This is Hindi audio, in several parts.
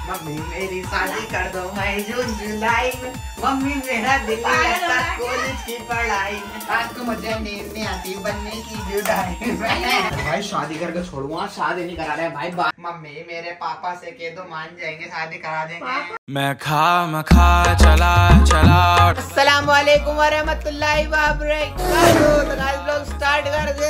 मम्मी मेरी शादी कर दो मई जून जुलाई में, मम्मी मेरा दिल लगता कॉलेज की पढ़ाई में, आज तो मुझे नींद नहीं आती बनने की जुदाई में। भाई शादी करके छोड़ूंगा, शादी नहीं करा रहे भाई। मम्मी मेरे पापा से कह दो मान जाएंगे, शादी करा देंगे। मैं खा चला अस्सलाम वालेकुम व रहमतुल्लाहि व बरकातहू। स्टार्ट कर दे।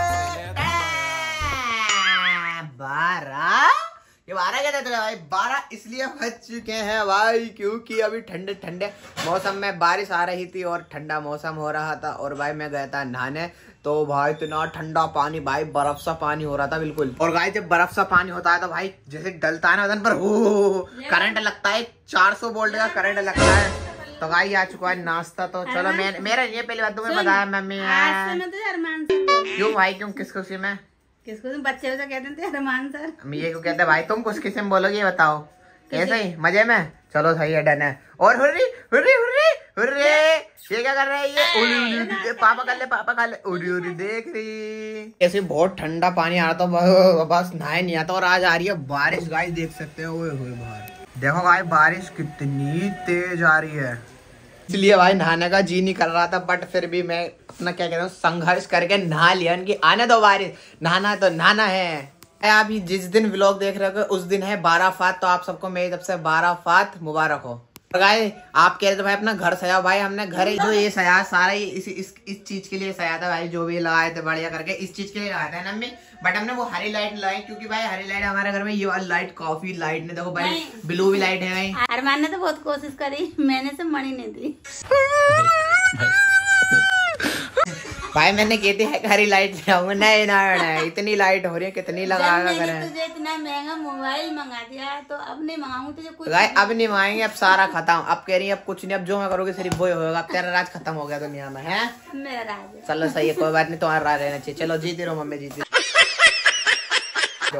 12 ये 12 क्या देते भाई? 12 इसलिए बज चुके हैं भाई क्योंकि अभी ठंडे ठंडे मौसम में बारिश आ रही थी और ठंडा मौसम हो रहा था। और भाई मैं गया था नहाने, तो भाई इतना ठंडा पानी, भाई बर्फ सा पानी हो रहा था बिल्कुल। और भाई जब बर्फ सा पानी होता है तो भाई जैसे डलता है ना बदन पर, करंट लगता है, 400 वोल्ट का करंट लगता है। तो भाई आ चुका है नाश्ता। तो चलो मेरा ये पहली बात तुम्हें बताया मम्मी क्यों भाई, क्यों किस खुशी में? किसको? तुम बच्चे से कहते थे अरमान सर। ये क्यों कहते भाई? तुम कुछ किसी में बोलोगे ये बताओ? कैसे ही मजे में? चलो सही है, डन है। और हुर्री हुर्री हुर्री हुर्री, ये क्या कर रहा है ये? उड़ी पापा कर ले, पापा खा ले। उड़ी उड़ी देख रही। ऐसे बहुत ठंडा पानी आ रहा था, बस नहाए नहीं आता। और आज आ रही है बारिश, गाइस देख सकते हो। बाहर देखो भाई बारिश कितनी तेज आ रही है, इसलिए भाई नहाने का जी नहीं कर रहा था। बट फिर भी मैं अपना क्या कहता हूँ संघर्ष करके नहा लिया। इनकी आने दो बारिश, नहाना तो नहाना है। आप जिस दिन व्लॉग देख रहे हो उस दिन है 12 फात, तो आप सबको मेरी तरफ से 12 फात मुबारक हो। गाइस आप कह रहे थे भाई अपना घर सजाओ, भाई हमने घर जो ये सजाया सारा इस चीज के लिए सजाया था भाई। जो भी लगाए थे बढ़िया करके इस चीज के लिए लगाया था ना मम्मी। बट हमने वो हरी लाइट लगाई क्योंकि भाई हरी लाइट हमारे घर में ये वाली लाइट काफी लाइट ने देखो भाई, ब्लू भी लाइट है भाई। अरमान ने तो बहुत कोशिश करी, मैंने से मणि नहीं दी भाई मैंने कहती है हरी लाइट लगाऊंगा, नहीं ना इतनी लाइट हो रही है, कितनी लगाएगा करें। तुझे इतना महंगा मोबाइल मंगा दिया तो अब नहीं मंगाऊंगी तुझे कुछ। अब नहीं मंगाएंगे, अब सारा खत्म। अब कह रही है अब कुछ नहीं, अब जो मैं करोगे सिर्फ वो होगा। अब तेरा राज खत्म हो गया दुनिया में है। मेरा राज चलो सही है, कोई बात नहीं, तुम्हारा राज रहना चाहिए। चलो जीती रहो मम्मी, जीती जो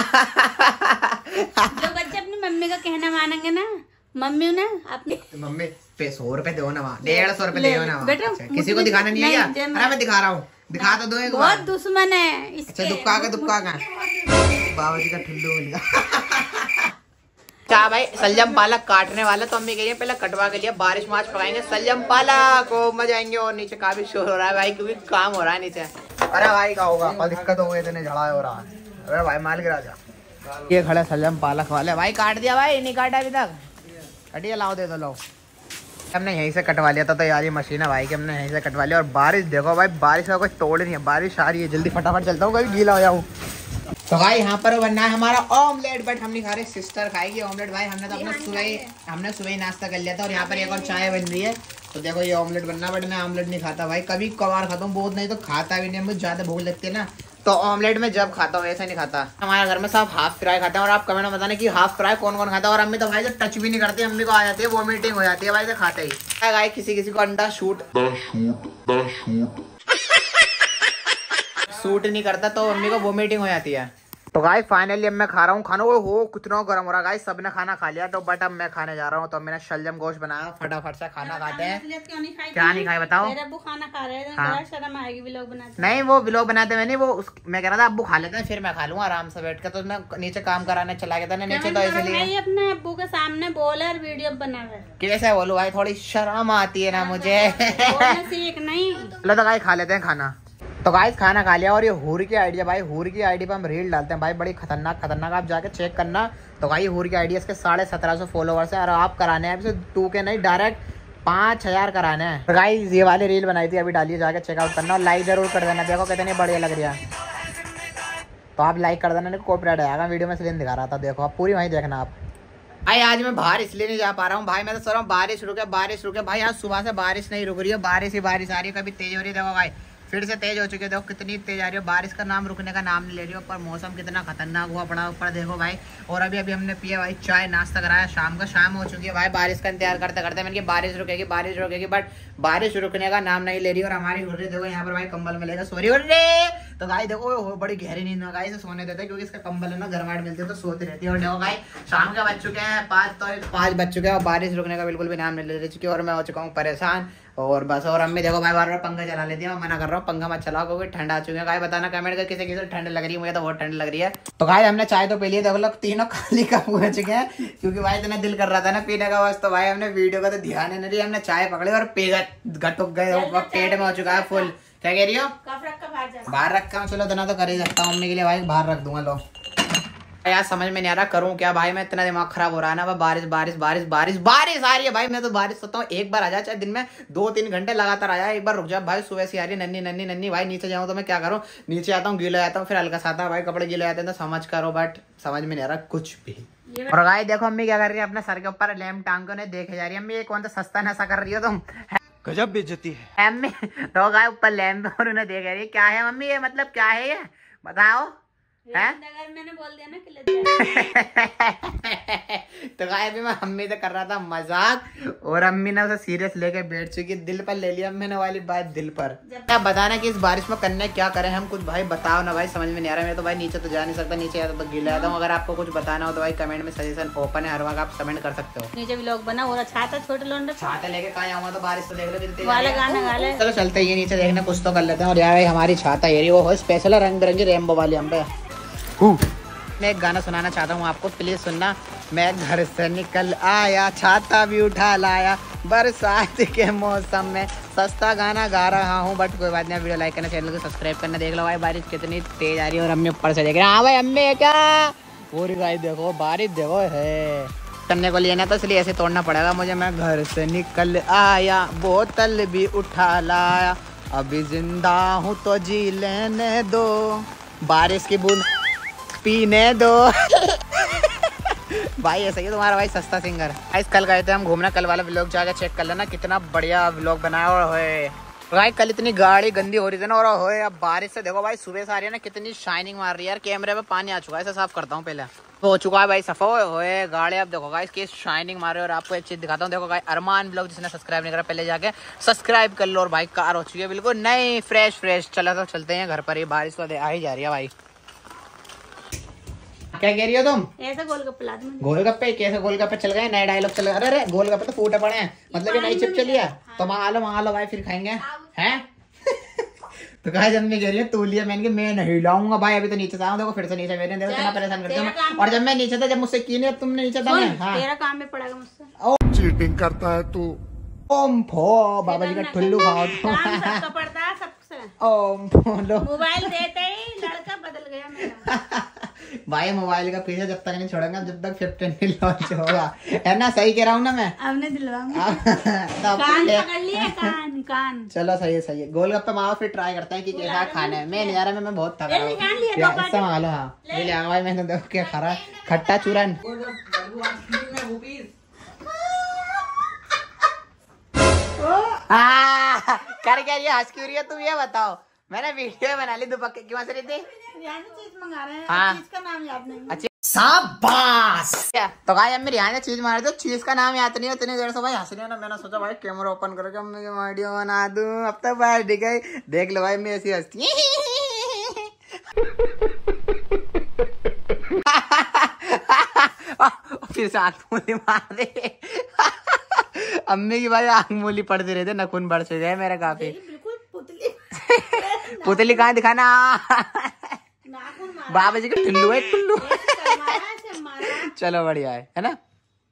बच्चे अपनी मम्मी का कहना मानेंगे ना, मम्मी ने अपनी मम्मी 100 रुपए दो ना, 150 रुपए दे ना। किसी को दिखाना नहीं है क्या? अरे मैं दिखा रहा हूँ, दिखा तो दो एक बार। बहुत दुश्मन है इसके। अच्छा दुक्का का बाबा जी का ठुल्लू मिल गया। क्या भाई सलजम पालक काटने वाला, तो मम्मी कह रही है पहले कटवा के लिए बारिश माच पकाएंगे सलजम पालक को मजा आएंगे। और नीचे काफी शोर हो रहा है भाई क्योंकि काम हो रहा है नीचे। अरे भाई क्या होगा, कल दिक्कत हो गई, इतने झड़ा हो रहा है। अरे भाई माल गिरा जा। ये खड़ा सलजम पालक वाले भाई, काट दिया भाई, नहीं काटा अभी तक। कटिए लाओ, दे दो लो। हमने यहीं से कटवा लिया था, तो यार ये मशीन है भाई कि हमने यहीं से कटवा लिया। और बारिश देखो भाई, बारिश का कोई तोड़ नहीं है, बारिश आ रही है। जल्दी फटाफट चलता हूँ, कभी गीला हो जाऊँ। तो भाई यहाँ पर बनना है हमारा ऑमलेट, बट हम नहीं खा रहे, सिस्टर खाएगी ऑमलेट। भाई हमने तो अपना सुबह ही नाश्ता कर लिया था। और यहाँ पर एक और चाय बन रही है, तो देखो ये ऑमलेट बनना। बट मैं ऑमलेट नहीं खाता भाई, कभी कभार खाता हूँ, बहुत नहीं तो खाता भी नहीं। मुझे ज्यादा भूख लगती है ना, तो ऑमलेट में जब खाता हूँ, ऐसा नहीं खाता। हमारे घर में सब हाफ फ्राई खाते हैं। और आप कमेंट में बताना कि हाफ फ्राई कौन कौन खाता है। और अम्मी तो भाई जो टच भी नहीं करती, अम्मी को आ जाती है वोमिटिंग हो जाती है भाई, तो खाते ही भाई। किसी को अंडा शूट नहीं करता, तो अम्मी को वोमिटिंग हो जाती है। तो गाइस फाइनली अब मैं खा रहा हूँ खाना। हो कितना गर्म हो रहा है गाइस, सबने खाना खा लिया। तो बट अब मैं खाने जा रहा हूँ। तो मैंने शलजम गोश्त बनाया, फटाफट से खाना खाते हैं। क्या नहीं खाए बताओ? खाना खा रहे हैं, हाँ। शर्म आएगी व्लॉग बनाते। नहीं वो व्लॉग बनाते मैं नहीं, मैं कह रहा था अब्बू खा लेते हैं, फिर मैं खा लूंगा आराम से बैठ कर। तो मैं नीचे काम कराने चला गया था ना नीचे, तो इसलिए अपने अब्बू के सामने बोल और वीडियो बना रहे। कैसे बोलूं भाई, थोड़ी शर्म आती है ना मुझे। सीख नहीं। चलो तो गाइस खा लेते हैं खाना। तो गाइस खाना खा लिया। और ये हूर की आईडी है भाई, हूर की आईडी पे हम रील डालते हैं भाई, बड़ी खतरनाक आप जाके चेक करना। तो भाई हूर की आईडी इसके 1750 फॉलोवर्स है। और आप कराने हैं अभी 2 के नहीं, डायरेक्ट 5000 कराने हैं। तो गाइस ये वाली रील बनाई थी, अभी डालिए, जाके चेकआउट करना। और लाइक जरूर कर देना, देखो कितनी बढ़िया लग रही है। तो आप लाइक कर देना, कॉपीराइट आएगा वीडियो में, इसलिए दिखा रहा था। देखो आप पूरी वहीं देखना आप। भाई आज मैं बाहर इसलिए नहीं जा पा रहा हूँ भाई, मैं तो सोच रहा हूँ बारिश रुके भाई। आज सुबह से बारिश नहीं रुक रही है, बारिश ही बारिश आ रही है, कभी तेज हो रही है। देखो भाई फिर से तेज हो चुकी है, देखो कितनी तेज आ रही है। बारिश का नाम रुकने का नाम नहीं ले रही है। पर मौसम कितना खतरनाक हुआ पड़ा ऊपर देखो भाई। और अभी हमने पिया भाई चाय, नाश्ता कराया शाम का। शाम हो चुकी है भाई, बारिश का इंतजार करते करते मैंने बारिश रुकेगी, बट बारिश रुकने का नाम नहीं ले रही। और हमारी हुर्री देखो यहाँ पर भाई कंबल मिलेगा, सॉरी हुर्री। तो भाई देखो वो बड़ी गहरी नींद में गाइस सोने देते हैं, क्योंकि इसका कंबल है ना गरमाहट मिलती है तो सोती रहती है। और देखो भाई शाम के बज चुके हैं 5 बज चुके हैं और बारिश रुकने का बिल्कुल भी नाम नहीं ले रही। और मैं हो चुका हूँ परेशान। और बस। और अम्मी देखो भाई बार बार पंखा चला लेती है, मैं मना कर रहा हूँ पंखा मत चलाओ क्योंकि ठंड आ चुकी है। भाई बताना कमेंट कर किसी किसी ठंड लग रही है, मुझे तो बहुत ठंड लग रही है। तो भाई हमने चाय तो पी ली, देखो लोग तीनों खाली कप हो चुके हैं क्योंकि भाई इतना दिल कर रहा था ना पीने का, बस तो भाई हमने वीडियो का तो ध्यान नहीं दिया, हमने चाय पकड़ी और पी घटुक गए, पेट में हो चुका है फुल। क्या कह रही हो? बाहर रखा, चलो इतना तो कर ही सकता हूँ मम्मी के लिए भाई, बाहर रख दूंगा। लो यार समझ में नहीं आ रहा करूं क्या भाई, मैं इतना दिमाग खराब हो रहा है ना। बारिश बारिश बारिश बारिश बारिश आ रही है भाई, मैं तो बारिश सोचता हूँ एक बार आ जाए, चाहे दिन में 2-3 घंटे लगातार आ जाए, एक बार रुक जाए भाई। सुबह से आ रही है नन्नी नन्नी नन्नी, भाई नीचे जाऊँ तो मैं क्या करूँ, नीचे आता हूँ गीला आता हूँ, फिर हल्का सा आता है भाई, कपड़े गीले आते हैं तो समझ करो, बट समझ में नहीं आ रहा कुछ भी। और गाय देखो अम्मी क्या कर रही है, अपने सर के ऊपर लैम्प टांग के देखे जा रही है। अम्मी ये कौन सा सस्ता नशा कर रही हो तुम, गजब बेइज्जती है अम्मी। तो गाय ऊपर लैम्प और उन्हें देख रही है, क्या है मम्मी ये, मतलब क्या है ये बताओ है? मैंने बोल दिया ना कि तो गाय भी मैं अम्मी से कर रहा था मजाक और अम्मी ने उसे सीरियस लेके बैठ चुकी, दिल पर ले लिया मैंने वाली बात दिल पर। क्या बताना कि इस बारिश में करने क्या करें हम, कुछ भाई बताओ ना भाई, समझ में नहीं आ रहा। मैं तो भाई नीचे तो जा नहीं सकता, नीचे आता तो गीला आता हूँ। अगर आपको कुछ बताना हो तो भाई कमेंट में सजेशन ओपन है, हर वक्त आप कमेंट कर सकते हो। नीचे व्लॉग बना और छाता छोटे लोंडे छाता लेके कहाँ आऊंगा, तो बारिश तो देख लो वाला गाना गा ले। चलो चलते ही नीचे देखने कुछ तो कर लेते हैं। और यार हमारी छाता ये वो स्पेशल है, रंग बिरंगी रेनबो वाली हम पे। मैं एक गाना सुनाना चाहता हूँ आपको, प्लीज सुनना। मैं घर से निकल आया, छाता भी उठा लाया, बरसात के मौसम में, सस्ता गाना गा रहा हूँ। बट कोई बात नहीं, वीडियो लाइक करना, चैनल को सब्सक्राइब करना। देख लो भाई बारिश कितनी तेज आ रही है और अम्मी ऊपर से देख रहे हैं। हाँ भाई अम्मी है क्या, पूरी भाई देखो बारिश देखो है करने को लिए ना, तो इसलिए ऐसे तोड़ना पड़ेगा मुझे। मैं घर से निकल आया, बोतल भी उठा लाया, अभी जिंदा हूँ तो जी लेने दो, बारिश की बूंद पीने दो। भाई ऐसा ही है तुम्हारा भाई सस्ता सिंगर। भाई कल गए थे हम घूमना, कल वाला व्लॉग जाकर चेक कर लेना, कितना बढ़िया व्लॉग बनाया। और होए भाई कल इतनी गाड़ी गंदी हो रही थी ना, और होए अब बारिश से देखो भाई सुबह से आ रही है ना, कितनी शाइनिंग मार रही है यार। कैमरे में पानी आ चुका है, इसे साफ करता हूँ पहले। हो चुका है भाई सफा होए गाड़ी। अब देखो गाइस इसकी शाइनिंग मार रही है। और आपको एक चीज दिखाता हूँ, देखो गाइस अरमान व्लॉग जिसने सब्सक्राइब नहीं करा पहले जाके सब्सक्राइब कर लो। और भाई कार हो चुकी है बिल्कुल नई फ्रेश फ्रेश। चला तो चलते हैं घर पर, ही बारिश तो आ ही जा रही है भाई। क्या कह रही हो तुम? ऐसा गोलगप्पे ला दूं। गोलगप्पे कैसे गोलगप्पे चल गए, नए डायलॉग चल गए। अरे गोलगप्पे तो फूटे पड़े हैं, मतलब ये नई चिप चली है। तो मंगा लो भाई फिर खाएंगे हैं। तो कहा जब मैं कह रही है तू लिया, मैंने मैं नहीं लाऊंगा भाई, अभी तो नीचे से आऊँ। देखो फिर से नीचे मेरे देखो कितना परेशान करते हो। और जब मैं नीचे था, जब मुझसे की नहीं, अब तुमने नीचे था। तेरा काम में पड़ेगा मुझसे, चीटिंग करता है तू। ओम फो बाबा जी का ठुल्लू खाओ तुम। सबका पड़ता है सबसे। ओम फो मोबाइल देते ही लड़का बदल गया मेरा। भाई मोबाइल का पीछे जब तक नहीं छोड़ेंगे, जब तक 15 नहीं लॉन्च होगा, है ना? सही कह रहा हूँ ना मैं? अब नहीं दिलवाऊंगा। कान पकड़ लिया, कान। चलो सही है सही है। गोलगप्पे माओ फिर ट्राई करते हैं कि कैसा खाना है। मैं नहीं जा रहा, मैं बहुत थक रहा हूँ। ऐसा मंगा लो। हाँ ये ले भाई, मैंने देखो क्या खा रहा है, खट्टा चूरन। कर क्या ये हंस क्यों रही है तुम, ये बताओ। मैंने वीडियो बना ली, दुपक्के क्यों हंस रही थी? चीज मंगा रहे हैं, हाँ। चीज का नाम याद नहीं। अच्छा शाबाश। तो भाई अब मेरी यहाँ ने चीज मार दो, चीज का नाम याद नहीं है, इतनी देर से भाई हंस रही है ना। मैंने सोचा भाई कैमरा ओपन करके अम्मी की वीडियो बना दूं। अब तक बाहर दिख गई, देख लो भाई मैं ऐसी हंसती। फिर से आंख मूली मार दे। अम्मी की भाई आंख मूली पड़ती रहती, नखून बढ़ चुके हैं मेरा काफी। बिल्कुल पुतली। पुतली कहाँ दिखाना? बाबा जी का टुल्लू है, टुल्लू। चलो बढ़िया है ना?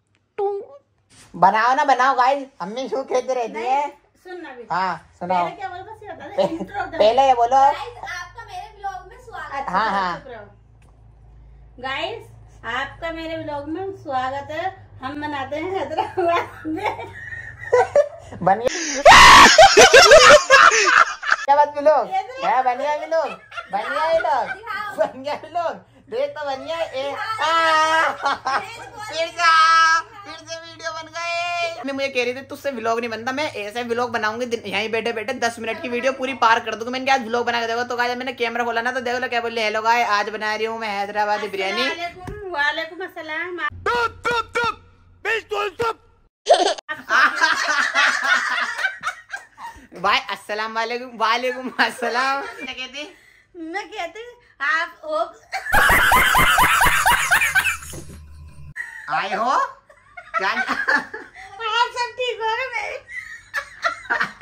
बनाओ ना बनाओ गाइस, अम्मी शू कहते रहती है। सुनना भी। हाँ सुनाओ। पहले ये बोलो। आपका मेरे ब्लॉग में स्वागत। हाँ हाँ गाइस आपका मेरे ब्लॉग में स्वागत है। हम मनाते हैं हैदराबाद में। बनिया क्या बात भी लोग है, बनिया भी लोग, बनिया ही लोग, बनिया भी लोग देख तो बनिया। फिर से वीडियो बन गए। मुझे कह रही थी तुझसे व्लॉग नहीं बनता, मैं ऐसे व्लॉग बनाऊंगी यहीं बैठे बैठे 10 मिनट की वीडियो पूरी पार कर दूंगी। मैंने क्या आज व्लॉग बना के देखो। तो गाइस मैंने कैमरा खोला ना, तो देखो लो क्या बोल रही, हेलो गाइस आज बना रही हूँ मैं हैदराबादी बिरयानी। वालेकुम अस्सलाम। भाई अस्सलाम वालेकुम। वालेकुम अस्सलाम। क्या कहती? मैं कहती आप आए हो क्या? आप सब ठीक हो गए मेरे।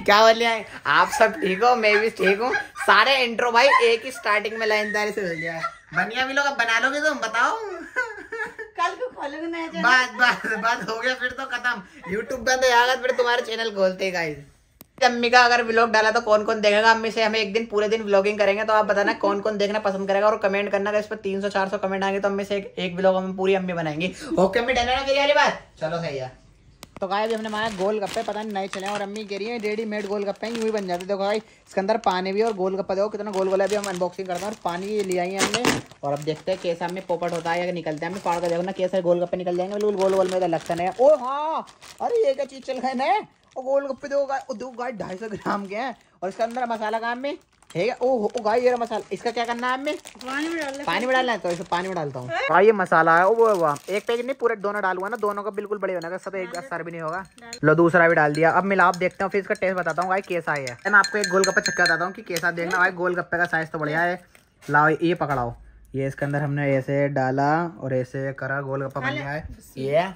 क्या बोल रहे हैं आप सब ठीक हो? मैं भी ठीक हूँ। सारे इंट्रो भाई एक ही स्टार्टिंग में लाइन दारी से मिल जाए। बनिया भी लोग अब बना लोगे तुम बताओ। कल को खोलोगे नया चैनल। बात हो गया फिर तो खत्म। यूट्यूब बंद हो जाएगा फिर तुम्हारे चैनल खोलते गाइस। अम्मी का अगर व्लॉग डाला तो कौन कौन देखेगा? अम्मी से हमें एक दिन पूरे दिन व्लॉगिंग करेंगे तो आप बताना कौन कौन देखना पसंद करेगा और कमेंट करना। इस पर 300-400 कमेंट आएंगे तो अम्मी से एक व्लॉग हम पूरी अम्मी बनाएंगी। ओके अम्मी, डन है ना मेरी वाली बात? चलो सही है। तो गाइस हमने मारा गोलगप्पे, पता नहीं नए चले और अम्मी कह रही है रेडीमेड गोलगप्पे यूं ही बन जाते। देखो भाई इसके अंदर पानी भी और गोलगप्पा देखो कितना गोल गोल है। अभी हम अनबॉक्सिंग करते हैं और पानी ले आई है हमने और अब देखते हैं कैसा हमें पोपट होता है या निकलते हैं। हमें फाड़ कर देखो ना कैसे गोलगप्पे निकल जाएंगे बिल्कुल गोल गोल में। लगता नहीं। ओ हाँ, अरे ये क्या चीज चल गए नए और गोलगप्पे देखो गाइस 250 ग्राम के हैं और इसके अंदर मसाला काम में है। ओ गाइस ये मसाला, इसका क्या करना है हमें? पानी में डालना है तो इसे पानी में डालता हूँ। भाई ये मसाला है वो एक पैकेट नहीं पूरे दोनों डालूंगा ना, दोनों का बिल्कुल बढ़िया बनेगा। सब एक असर भी नहीं होगा। लो दूसरा भी डाल दिया। अब मिला आप देखते हो फिर इसका टेस्ट बताता हूँ भाई कैसा है। मैं आपको एक गोलगप्पा चक्का बताता हूँ कि कैसा। देखना भाई गोलगप्पे का साइज तो बढ़िया है। लाओ ये पकड़ाओ। ये इसके अंदर हमने ऐसे डाला और ऐसे करा गोलगप्पा बन गया है ये।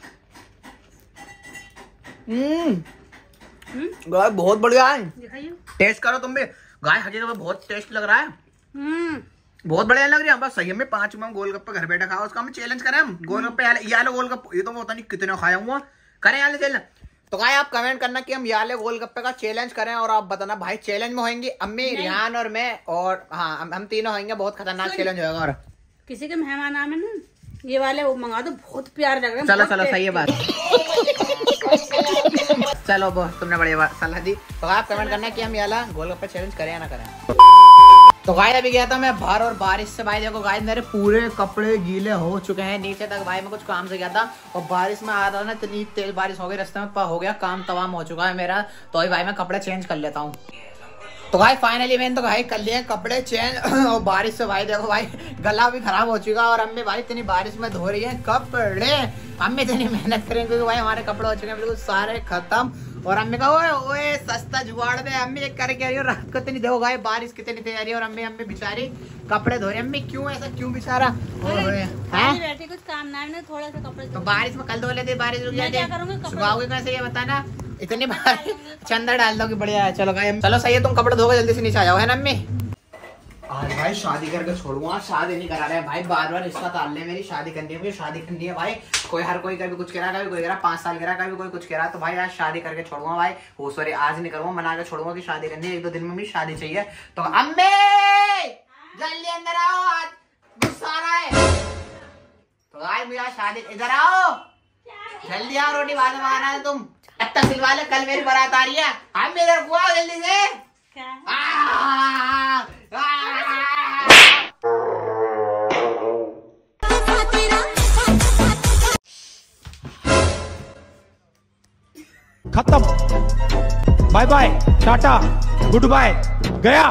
गाय बहुत बढ़िया है। टेस्ट करो तुम भी गाय, हकीकत में बहुत टेस्ट लग रहा है। बहुत बढ़िया लग रही है। बस सही में 5 में गोलगप्पे घर बैठे खाओ। उसका हम चैलेंज करें हम गोलगप्पे ये वाले गोलगप्पे। ये तो मैं पता नहीं कितने खाया हुआ। करें यार चैलेंज। तो गाय आप कमेंट करना कि हम याले गोलगप्पे का चैलेंज करें और आप बताना भाई चैलेंज में होंगी अम्मी, रिहान और मैं और हाँ हम तीनों होंगे। बहुत खतरनाक चैलेंज होगा। और किसी के मेहमान आए ना ये वाले वो मंगा दो, बहुत प्यार लग रहा है। चलो चलो सही है बात। चलो बॉस तुमने बढ़िया बात सलाह दी। तो आप कमेंट करना कि हम याला गोलगप्पे चैलेंज करें या ना करें। तो गाय अभी गया था मैं बाहर और बारिश से भाई देखो गाय मेरे पूरे कपड़े गीले हो चुके हैं नीचे तक। भाई मैं कुछ काम से गया था और बारिश में आया था ना, इतनी तेज बारिश हो गई रास्ते में हो गया काम तमाम हो चुका है मेरा। तो भाई मैं कपड़े चेंज कर लेता हूँ। तो भाई फाइनली मैंने तो भाई कर लिए कपड़े चेंज और बारिश से भाई देखो भाई गला भी खराब हो चुका और अम्मी भाई इतनी बारिश में धो रही है कपड़े। अम्मी इतनी मेहनत करेंगे क्योंकि भाई हमारे कपड़े हो चुके हैं बिल्कुल सारे खत्म। और अम्मी का ओए सस्ता जुगाड़ में अम्मी एक करके आ रही है रात को इतनी देखो भाई बारिश कितनी तेज आ रही है और अम्मी बेचारी कपड़े धो रही है। अम्मी क्यों ऐसा क्यों बेचारा बैठे कुछ काम ना है थोड़ा सा कपड़े तो बारिश में कल धो लेते बारिश रुक जाती सुखाओगे कैसे ये बताना। इतनी बार चंदा डाल दो कि बढ़िया है। चलो भाई चलो सही है तुम कपड़े धोके जल्दी से नीचे आ जाओ है ना अम्मी। आज भाई शादी करके छोड़ूंगा। शादी नहीं करा रहे भाई बार बार रिश्ता डाल ले। मेरी शादी करनी है, मुझे शादी करनी है भाई। हर कोई कभी कुछ कह रहा कभी कोई कह रहा 5 साल कह रहा कभी कोई कुछ कह रहा। तो भाई आज शादी करके छोड़ूंगा भाई। वो सॉरी आज नहीं करूंगा, मना के छोड़ूंगा कि शादी करनी है। 1-2 दिन में मुझे शादी चाहिए। तो अम्मी जल्दी अंदर आओ, आज गुस्सा आ रहा है। तो भाई मुझे शादी, इधर आओ जल्दी आओ, रोटी बाद में आना है तुम। अट्टा सिलवा ले, कल मेरी बारात आ रही है। हम इधर बुआ जल्दी से। खत्म, bye bye, tata, goodbye, गया।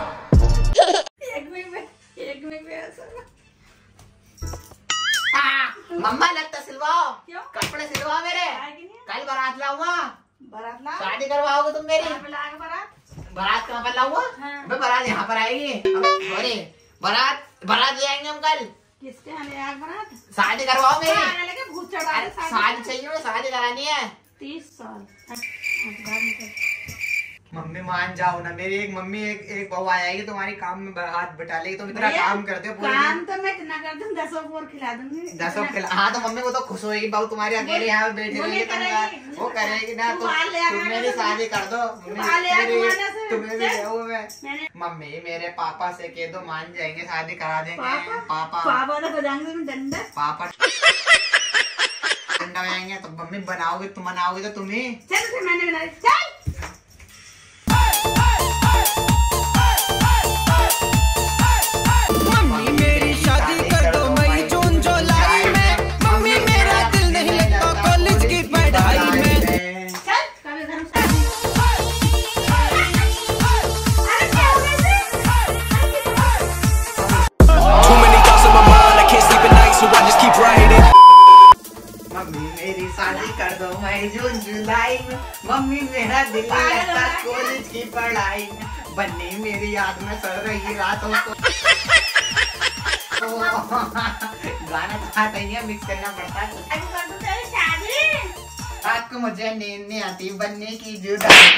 मम्मा लगता सिलवाओ, कपड़े सिलवाओ मेरे, कल बारात लाऊंगा। शादी करवाओगे तुम मेरी? बारात कहाँ पर लाऊंगा? बारात यहाँ पर आएगी। सॉरी बारात ले आएंगे हम कल। किसके यहाँ बारात? शादी करवाओ मेरी। शादी चाहिए, शादी करानी है। 30 साल। मम्मी मान जाओ ना मेरी। एक मम्मी एक बहू आएगी तुम्हारी काम में हाथ बिठा लेगी। तुम इतना काम करते हो पूरे काम तो मैं इतना कर दूं 10 और खिला दूंगी। 10 खिला। हाँ तो मम्मी वो तो खुश होगी बहू तुम्हारी अकेले यहाँ पे बैठी रहेगी। वो करेगी ना। तुम मेरी शादी कर दो। तुम्हें भी मैं मम्मी मेरे पापा से कह दो मान जाएंगे, शादी करा देंगे। पापा तो जाएंगे डंडा। पापा डंडा जाएंगे तो मम्मी बनाओगे तुम, मनाओगे तो तुम्हें। चल मैंने बनाई। चल शादी कर दो मई जून जुलाई में। मम्मी मेरा दिल लगता कॉलेज की पढ़ाई में। बन्नी मेरी याद में सड़ रही रातों को। गाना तो आता ही है, मिक्स करना पड़ता है। को मुझे नींद नहीं आती बनने की जो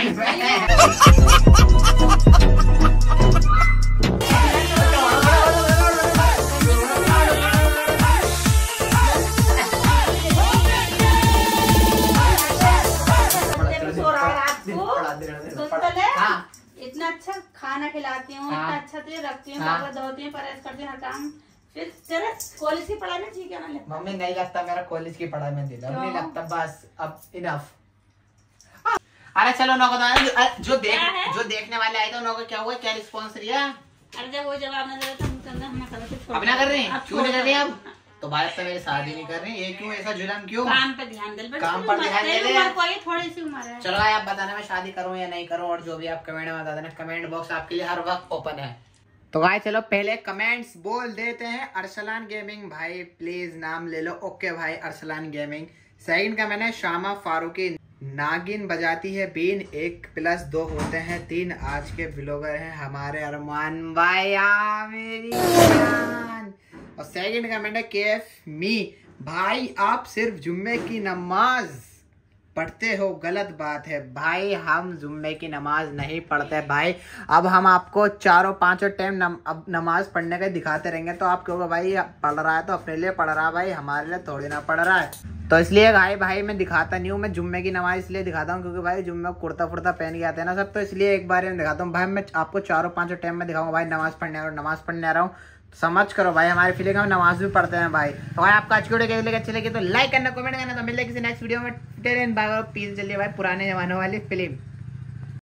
इतना अच्छा खाना खिलाती हूँ, इतना अच्छा तुझे रखती हूँ, धोती हूँ, परहेज करती हूँ, हर काम। फिर चलो कॉलेज की पढ़ाई में ठीक है ना लगता। मम्मी नहीं लगता मेरा कॉलेज की पढ़ाई में दिल नहीं लगता, बस अब इनफ। अरे चलो नौको जो देखने वाले आए थे उनको क्या हुआ, क्या रिस्पॉन्स रिया? अरे जब वो जवाब ना दे तो अब ना कर रहे हैं, क्यों नहीं कर रहे हैं अब? तो भाई से मेरी शादी नहीं कर रहे हैं, ये क्यों ऐसा जुल्म क्यों? काम पे ध्यान दे, काम पर ध्यान दे ले। थोड़ी सी उम्र है। चलो भाई आप बताना मैं शादी करूँ या नहीं करूँ, और जो भी आप कमेंट में बता देना, कमेंट बॉक्स आपके लिए हर वक्त ओपन है। तो भाई चलो पहले कमेंट्स बोल देते हैं। अरसलान गेमिंग भाई प्लीज नाम ले लो। ओके भाई अरसलान गेमिंग। सेकंड का मैंने शामा फारूकी। नागिन बजाती है बीन, 1+2 होते हैं 3। आज के ब्लॉगर हैं हमारे अरमान भाई मेरी जान। और सेकंड कमेंट है केएफ मी भाई, आप सिर्फ जुम्मे की नमाज पढ़ते हो, गलत बात है भाई, हम जुम्मे की नमाज नहीं पढ़ते भाई। अब हम आपको 4-5 टाइम अब नमाज पढ़ने का दिखाते रहेंगे, तो आप कहोगे भाई पढ़ रहा है तो अपने लिए पढ़ रहा है भाई, हमारे लिए थोड़ी ना पढ़ रहा है। तो इसलिए भाई मैं दिखाता नहीं हूँ। मैं जुम्मे की नमाज इसलिए दिखाता हूँ क्योंकि भाई जुम्मे कुर्ता फुर्ता पहन के आते हैं ना सब, तो इसलिए एक बार में दिखाता हूँ भाई। मैं आपको 4-5 टाइम में दिखाऊंगा भाई नमाज पढ़ने आ रहा हूँ, समझ करो भाई। हमारे फिल्म में नमाज भी पढ़ते हैं भाई। तो भाई आपका आज की वीडियो अच्छी लगी तो लाइक करना, कमेंट करना। तो मिलते हैं किसी नेक्स्ट वीडियो में। पीस चलिए भाई पुराने जमाने वाली फिल्म।